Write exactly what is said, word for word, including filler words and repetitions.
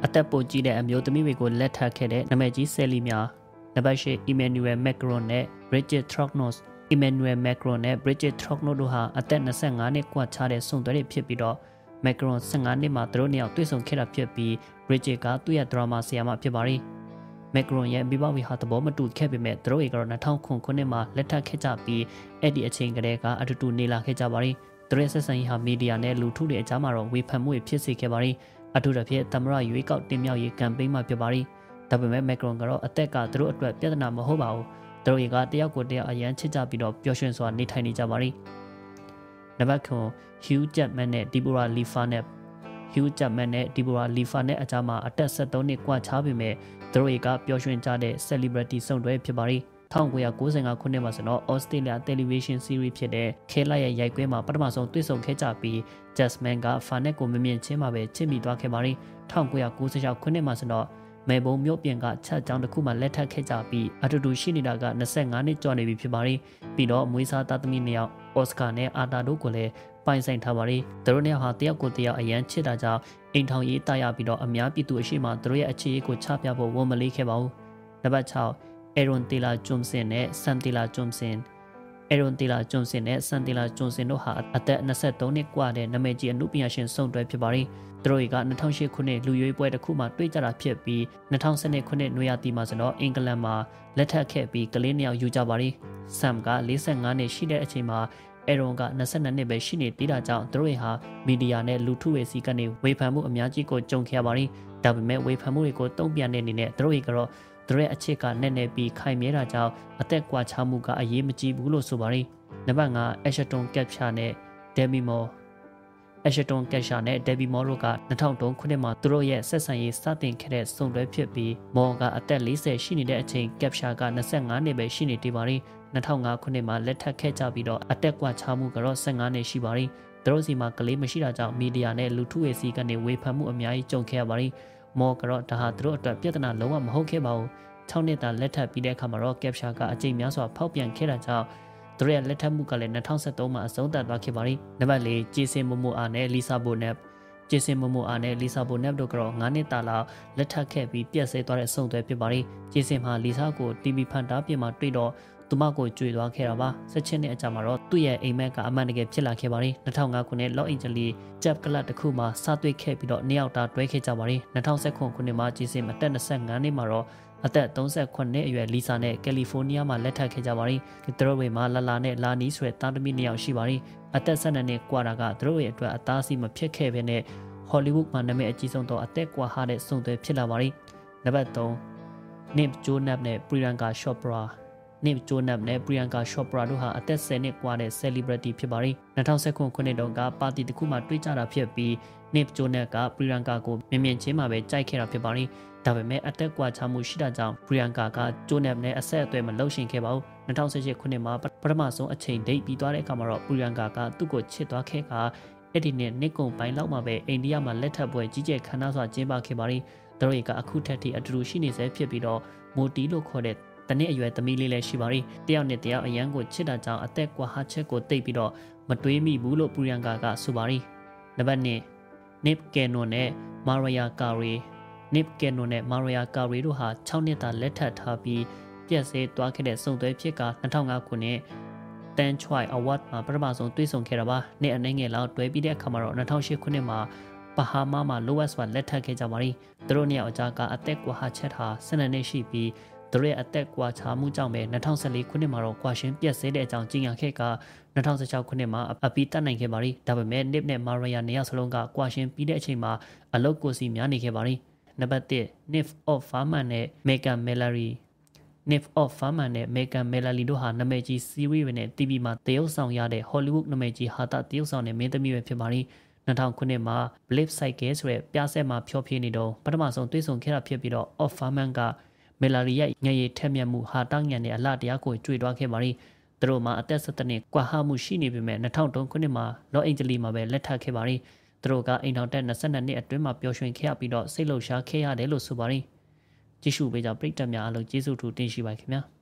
အသက်ပိုကြီးတဲ့အမျိုးသမီးတွေကိုလက်ထပ်ခဲ့တဲ့နာမည်ကြီးဆယ်လီများနံပါတ်ရှစ် Emmanuel Macron နဲ့ Brigitte Trogneux Emmanuel Macron နဲ့ Brigitte Trogneux တို့ဟာအသက်၂၅နှစ်ကွာခြားတဲ့ဆုံသွဲတွေဖြစ်ပြီးတော့ Macron ၁၅နှစ်မှာသူတို့နှစ်ယောက်တွေ့ဆုံခဲ့တာဖြစ်ပြီး Brigitte ကသူ့ရဲ့ဒရာမာဆရာမဖြစ်ပါတယ်။ Macron ရဲ့မိဘဝီဟာသဘောမတူခဲ့ပေမဲ့သူတို့ကတော့၂၀၀၉ခုနှစ်မှာလက်ထပ်ခဲ့ကြပြီးအဲ့ဒီအချိန်ကတည်းကအတူတူနေလာခဲ့ကြပါတယ်။သူတို့ရဲ့ဆက်ဆံရေးဟာမီဒီယာနဲ့လူထုတွေအကြားမှာတော့ဝေဖန်မှုတွေဖြစ်စေခဲ့ပါတယ်။အထူးသဖြင့်သမ္မတရွေးကောက်တင်မြှောက်ရေးကမ်ပိန်းမှာဖြစ်ပါတယ်။ဒါပေမဲ့ Macron ကတော့အသက်ကသူတို့အတွက်ပြဿနာမဟုတ်ပါဘူး။သူတို့ကတယောက်ကိုတယောက်အရန်ချစ်ကြပြီးတော့ပျော်ရွှင်စွာနေထိုင်နေကြပါတယ်။နံပါတ်၉ Hugh Jackman နဲ့ Deborah Lee Furness Hugh Jackman နဲ့ Deborah Lee Furnessအကြားမှာအသက်၁၃နှစ်ကွာခြားပေမဲ့သူတို့ကပျော်ရွှင်ကြတဲ့ celebrity ဆုံတွဲဖြစ်ပါတယ်။၁၉၉၅ခုနှစ်မှာဆိုတော့ Australia Television Series ဖြစ်တဲ့ခဲလိုက်ရဲ့ရိုက်ကွဲမှာပထမဆုံးတွေ့ဆုံခဲ့ကြပြီး Jasmine က Furness ကိုမမြင်ချင်းမှာပဲချစ်မိသွားခဲ့ပါတယ်။၁၉၉၆ခုနှစ်မှာဆိုတော့မဲဘုံမြို့ပြင်ကချက်ကြောင်းတစ်ခုမှလက်ထပ်ခဲ့ကြပြီးအတူတူရှိနေတာက၂၅နှစ်ကျော်နေပြီဖြစ်ပါတယ်။ပြီးတော့မွေးစားသားသမီးနှစ်ယောက်အော်စကာနဲ့အာတာတို့ကိုလည်းပိုင်ဆိုင်ထားပါတယ်။သူတို့နှစ်ယောက်ဟာတယောက်ကိုတယောက်အရန်ချစ်တာကြောင့်အိမ်ထောင်ရေးတာရပြီးတော့အများပြည်သူအရှိမသူတို့ရဲ့အခြေရေးကိုချပြဖို့ဝန်မလေးခဲ့ပါဘူး။နံပါတ်၆ Aaron Taylor Johnson နဲ့ Sam Taylor Johnson Aaron Taylor Johnson နဲ့ Sam Taylor Johnson တို့ဟာအသက်၂၃နှစ်กว่าတဲ့နာမည်ကြီးအမှုပညာရှင်ဆုံတွဲဖြစ်ပါတယ်။သူတို့က၂၀၀၈ခုနှစ်လူရွေးပွဲတစ်ခုမှာတွေ့ကြတာဖြစ်ပြီး၂၀၁၂ခုနှစ်နွေရာသီမှာဆိုတော့အင်္ဂလန်မှာလက်ထပ်ခဲ့ပြီးကလေးနှစ်ယောက်ယူကြပါတယ်။ Sam က၄၅နှစ်ရှိတဲ့အချိန်မှာAaron က၂၂နှစ်ပဲရှိနေသေးတာကြောင့်သူတို့ဟာမီဒီယာနဲ့လူထုရဲ့စီကနေဝေဖန်မှုအများကြီးကိုကြုံခဲ့ရပါတယ်။ဒါပေမဲ့ဝေဖန်မှုတွေကိုတုံ့ပြန်တဲ့အနေနဲ့သူတို့ကတော့သူတို့ရဲ့အချစ်ကနဲ့နဲ့ပြီးခိုင်မြဲတာကြောင့်အသက်ကွာခြားမှုကအရေးမကြီးဘူးလို့ဆိုပါတယ်။နံပါတ်၅ Ashton Kutcher နဲ့ Demi Moore Ashton Kutcher နဲ့ Demi Moore တို့က၂၀၀၃ခုနှစ်မှာသူတို့ရဲ့ဆက်ဆံရေးစတင်ခဲ့တဲ့ဆုံတွဲဖြစ်ပြီး Moore ကအသက်၄၀ရှိနေတဲ့အချိန် Kutcher က၂၅နှစ်ပဲရှိနေသေးပါတယ်။၂၀၀၅ခုနှစ်မှာလက်ထပ်ခဲ့ကြပြီးတော့အတက်ကွာခြားမှုကတော့၁၅နှစ်ရှိပါတယ်။သူတို့စီမှာကလေးမရှိတာကြောင့်မီဒီယာနဲ့လူထုရဲ့စီကနေဝေဖန်မှုအများကြီးကြုံခဲ့ရပါတယ်။မော်ကတော့ဒါဟာသူတို့အတွက်ပြဿနာလုံးဝမဟုတ်ခဲ့ပါဘူး။၆နှစ်တာလက်ထပ်ပြီးတဲ့အခါမှာတော့ Capture ကအကြိမ်များစွာဖောက်ပြန်ခဲ့တာကြောင့်သူတို့ရဲ့လက်ထပ်မှုကလည်း၂၀၁၃မှာအဆုံးသတ်သွားခဲ့ပါတယ်။နံပါတ်၄ Jason Momoa နဲ့ Lisa Bonet Jason Momoa နဲ့ Lisa Bonet တို့ကတော့၅နှစ်တာလောက်လက်ထပ်ခဲ့ပြီးပြည့်စဲသွားတဲ့ဆုံသွဲဖြစ်ပါတယ်။ Jason မှာ Lisa ကို တီဗီ ဖန်တားပြင်မှာတွေ့တော့သူမကိုကြွေသွားခဲ့တာပါ၁၈နှစ်အကြာမှာတော့သူ့ရဲ့အိမ်မက်ကအမှန်တကယ်ဖြစ်လာခဲ့ပါတယ်၂၀၀၅ခုနှစ် Los Angeles Jazz Club တစ်ခုမှာစတွေ့ခဲ့ပြီးတော့နှစ်ယောက်တာတွဲခဲ့ကြပါတယ်၂၀၁၇ခုနှစ်မှာဂျေဆင်အသက်၂၅နှစ်မှာတော့အသက်၃၉နှစ်အရွယ်လီဆာနဲ့ကယ်လီဖိုးနီးယားမှာလက်ထပ်ခဲ့ကြပါတယ်သူတို့တွေမှာလာလာနဲ့လာနီးဆိုတဲ့တာသမီနှစ်ယောက်ရှိပါတယ်အသက်၁၂နှစ်ကွာတာကသူတို့ရဲ့အတွက်အသားစီမဖြစ်ခဲ့ဘဲနဲ့ Hollywood မှာနာမည်အကြီးဆုံးတော့အသက်ကွာဟာတဲ့ဆုံသွဲဖြစ်လာပါတယ်နံပါတ်၃ Nick Jonas နဲ့ Priyanka Chopra Nick Jonas နဲ့ Priyanka Chopra တို့ဟာအသက်၁၀နှစ်ကွာတဲ့ celebrity ဖြစ်ပါတယ်၂၀၁၉ခုနှစ်တုန်းကပါတီတစ်ခုမှာတွေ့ကြတာဖြစ်ပြီး Nick Jonas က Priyanka ကိုမြင်မြင်ချင်းမှာပဲကြိုက်ခဲ့တာဖြစ်ပါတယ်ဒါပေမဲ့အသက်ကွာခြားမှုရှိတာကြောင့် Priyanka က Jonas နဲ့အဆက်အသွယ်မလုပ်ရှင်ခဲ့ပါဘူး၂၀၁၈ခုနှစ်မှာပထမဆုံးအချိန်ဒိတ်ပြီးသွားတဲ့အခါမှာတော့ Priyanka ကသူ့ကိုချစ်သွားခဲ့ကအဲ့ဒီနဲ့နှစ်ကုန်ပိုင်းလောက်မှာပဲအိန္ဒိယမှာလက်ထပ်ပွဲကြီးကျယ်ခမ်းနားစွာကျင်းပခဲ့ပါတယ်သူတို့ကအခုထက်ထိအတူတူရှိနေဆဲဖြစ်ပြီးတော့ Moti လို့ခေါ်တဲ့တနည်းအရွယ်သမီးလေးလည်းရှိပါတယ်တယောက်နဲ့တယောက်အရန်ကိုချစ်တာကြောင့်အသက်ကွာဟာချက်ကိုတိတ်ပြီးတော့မတွေးမိဘူးလို့ပူရန်ကာကဆိုပါတယ်နံပါတ်၂ Nick Cannon နဲ့ Mariah Carey Nick Cannon နဲ့ Mariah Carey တို့ဟာ၆နှစ်တာလက်ထပ်ထားပြီးပြည့်စဲသွားခဲ့တဲ့ဆုံသွဲဖြစ်က၂၀၀၅ခုနှစ်Tan Choi Award မှာပထမဆုံးတွေ့ဆုံခဲ့တာပါနှစ်အနည်းငယ်လောက်တွဲပြီးတဲ့အခါမှာတော့၂၀၀၈ခုနှစ်မှာဘာဟာမာမှာလိုဝက်စ်မှာလက်ထပ်ခဲ့ကြပါတယ်သူတို့နှစ်ယောက်အကြားကအသက်ကွာဟာချက်ဟာ၁၂နှစ်ရှိပြီးသူတို့ရဲ့အသက်ကွာခြားမှုကြောင့်ပဲ၂၀၁၄ခုနှစ်မှာတော့ကွာရှင်းပြည့်စဲတဲ့အကြောင်းကြေညာခဲ့က၂၀၁၆ခုနှစ်မှာအပီးတက်နိုင်ခဲ့ပါတယ်ဒါပေမဲ့ Nip နဲ့ Mariah နှစ်ယောက်စလုံးကကွာရှင်းပြီးတဲ့အချိန်မှာအလုတ်ကိုစီများနေခဲ့ပါတယ်နံပါတ်၁ Nip of Farman နဲ့ Megan Mullally Nip of Farman နဲ့ Megan Mullally တို့ဟာနာမည်ကြီး series တွေနဲ့ တီဗီ မှာတရုပ်ဆောင်ရတဲ့ Hollywood နာမည်ကြီးဟာတာတရုပ်ဆောင်တဲ့မင်းသမီးပဲဖြစ်ပါတယ်၂၀၀၀ခုနှစ်မှာ Blip Cycle ဆိုတဲ့ပြဆက်မှာဖြောပြနေတော့ပထမဆုံးတွေ့ဆုံခဲ့တာဖြစ်ပြီးတော့ Of Farman ကMullally ရဲ့ညရည်ထက်မြက်မှုဟာတာညံတဲ့အလားတရားကိုကြွေသွားခဲ့ပါတယ်သူတို့မှာအသက်၁၇နှစ်ကွာဟမှုရှိနေပေမဲ့၂၀၀၃ခုနှစ်မှာ Los Angeles မှာပဲလက်ထပ်ခဲ့ပါတယ်သူတို့ကအိမ်ထောင်တက်၂၂နှစ်အတွင်းမှာပျော်ရွှင်ခဲ့ရပြီးတော့စိတ်လှုပ်ရှားခဲ့ရတယ်လို့ဆိုပါတယ်ကြည့်ရှုပေးကြပရိသတ်များအားလုံးကျေးဇူးထူးတင်ရှိပါခင်ဗျာ